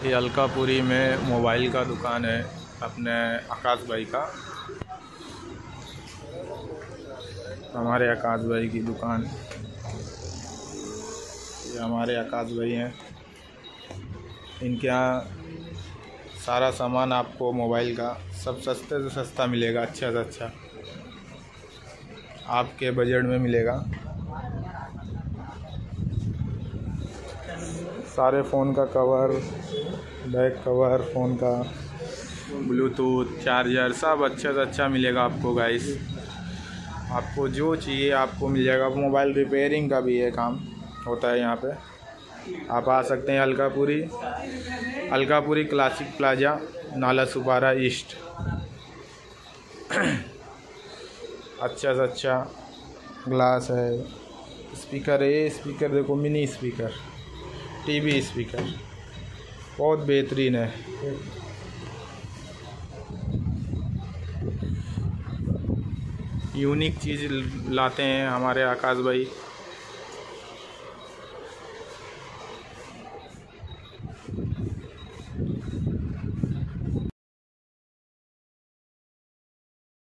ये अलकापुरी में मोबाइल का दुकान है अपने आकाश भाई का। हमारे आकाश भाई की दुकान, ये हमारे आकाश भाई हैं। इनके यहाँ सारा सामान आपको मोबाइल का सब सस्ते से सस्ता मिलेगा, अच्छा से अच्छा आपके बजट में मिलेगा। सारे फ़ोन का कवर, बैक कवर, फ़ोन का ब्लूटूथ, चार्जर सब अच्छा से अच्छा मिलेगा आपको गाइस। आपको जो चाहिए आपको मिल जाएगा। मोबाइल रिपेयरिंग का भी ये काम होता है यहाँ पे। आप आ सकते हैं अलकापुरी क्लासिक प्लाजा, नाला सुपारा ईस्ट। अच्छा से अच्छा ग्लास है, स्पीकर है, स्पीकर देखो मिनी स्पीकर, टीवी स्पीकर बहुत बेहतरीन है। यूनिक चीज़ लाते हैं हमारे आकाश भाई।